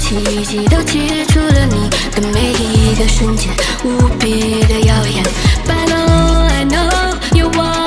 奇迹都记住了你的每一个瞬间，无比的耀眼。But I know you want